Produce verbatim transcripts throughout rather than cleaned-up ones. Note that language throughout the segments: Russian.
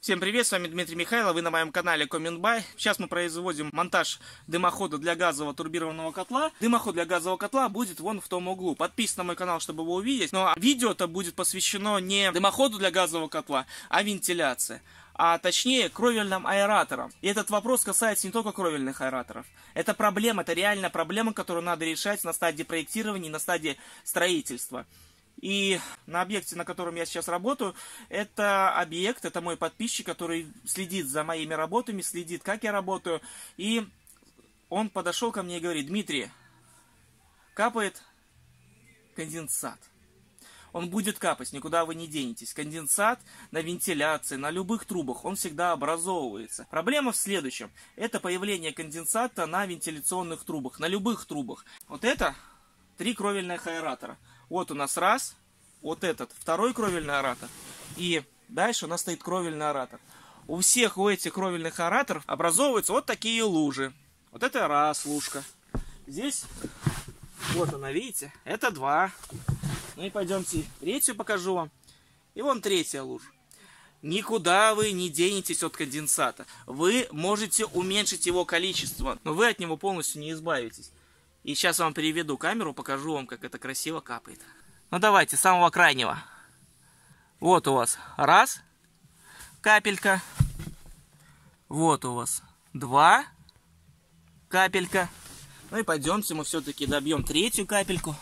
Всем привет, с вами Дмитрий Михайлов, вы на моем канале Комментбай. Сейчас мы производим монтаж дымохода для газового турбированного котла. Дымоход для газового котла будет вон в том углу. Подписывайтесь на мой канал, чтобы его увидеть. Но видео-то будет посвящено не дымоходу для газового котла, а вентиляции. А точнее кровельным аэраторам. И этот вопрос касается не только кровельных аэраторов. Это проблема, это реальная проблема, которую надо решать на стадии проектирования и на стадии строительства. И на объекте, на котором я сейчас работаю, это объект, это мой подписчик, который следит за моими работами, следит, как я работаю. И он подошел ко мне и говорит: Дмитрий, капает конденсат. Он будет капать, никуда вы не денетесь. Конденсат на вентиляции, на любых трубах, он всегда образовывается. Проблема в следующем. Это появление конденсата на вентиляционных трубах, на любых трубах. Вот это три кровельных аэратора. Вот у нас раз, вот этот второй кровельный аэратор. И дальше у нас стоит кровельный аэратор. У всех у этих кровельных аэраторов образовываются вот такие лужи. Вот это раз лужка. Здесь, вот она, видите, это два. Ну и пойдемте третью покажу вам. И вон третья лужа. Никуда вы не денетесь от конденсата. Вы можете уменьшить его количество, но вы от него полностью не избавитесь. И сейчас вам переведу камеру, покажу вам, как это красиво капает. Ну давайте, с самого крайнего. Вот у вас раз капелька. Вот у вас два капелька. Ну и пойдемте, мы все-таки добьем третью капельку.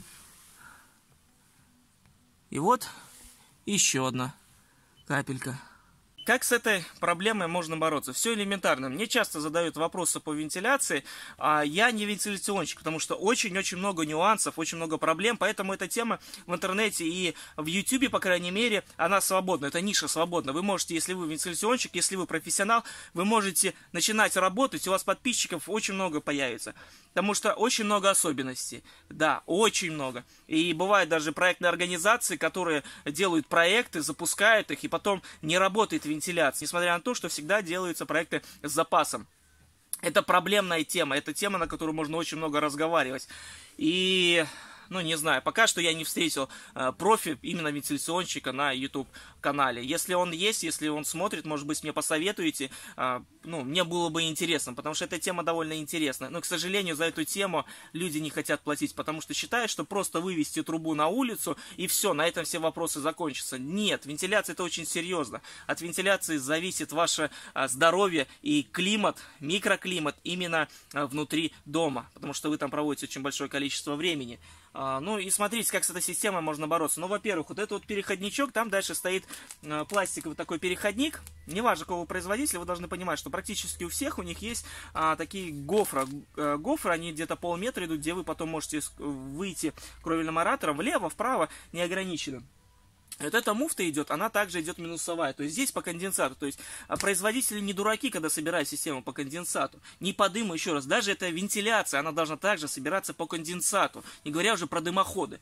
И вот еще одна капелька. Как с этой проблемой можно бороться? Все элементарно. Мне часто задают вопросы по вентиляции, а я не вентиляционщик, потому что очень-очень много нюансов, очень много проблем, поэтому эта тема в интернете и в ютубе, по крайней мере, она свободна, эта ниша свободна. Вы можете, если вы вентиляционщик, если вы профессионал, вы можете начинать работать, у вас подписчиков очень много появится. Потому что очень много особенностей. Да, очень много. И бывают даже проектные организации, которые делают проекты, запускают их, и потом не работает вентиляция. Несмотря на то, что всегда делаются проекты с запасом. Это проблемная тема. Это тема, на которую можно очень много разговаривать. И... Ну, не знаю, пока что я не встретил э, профи, именно вентиляционщика на YouTube-канале. Если он есть, если он смотрит, может быть, мне посоветуете. Э, ну, мне было бы интересно, потому что эта тема довольно интересная. Но, к сожалению, за эту тему люди не хотят платить, потому что считают, что просто вывести трубу на улицу, и все, на этом все вопросы закончатся. Нет, вентиляция это очень серьезно. От вентиляции зависит ваше э, здоровье и климат, микроклимат именно э, внутри дома, потому что вы там проводите очень большое количество времени. Ну и смотрите, как с этой системой можно бороться. Ну, во-первых, вот этот вот переходничок, там дальше стоит э, пластиковый такой переходник. Неважно, какого производителя, вы должны понимать, что практически у всех у них есть а, такие гофры. Э, гофры, они где-то полметра идут, где вы потом можете выйти кровельным аэратором влево, вправо, неограниченно. Вот эта муфта идет, она также идет минусовая, то есть здесь по конденсату, то есть производители не дураки, когда собирают систему по конденсату, не по дыму, еще раз, даже эта вентиляция, она должна также собираться по конденсату, не говоря уже про дымоходы.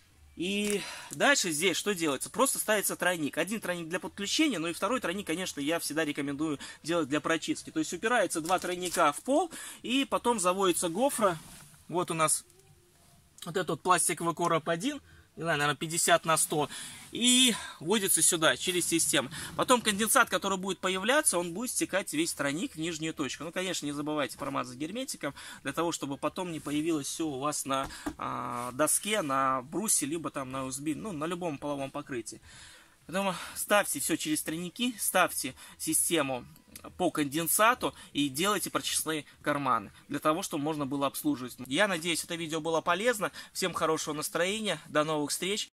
И дальше здесь что делается? Просто ставится тройник. Один тройник для подключения, но и второй тройник, конечно, я всегда рекомендую делать для прочистки. То есть упирается два тройника в пол, и потом заводится гофра. Вот у нас вот этот вот пластиковый короб один, не знаю, наверное, пятьдесят на сто, и вводится сюда, через систему. Потом конденсат, который будет появляться, он будет стекать весь тройник в нижнюю точку. Ну, конечно, не забывайте промазать герметиком, для того, чтобы потом не появилось все у вас на а, доске, на брусе, либо там на ю эс би, ну, на любом половом покрытии. Поэтому ставьте все через тройники, ставьте систему по конденсату и делайте прочистные карманы, для того, чтобы можно было обслуживать. Я надеюсь, это видео было полезно. Всем хорошего настроения, до новых встреч.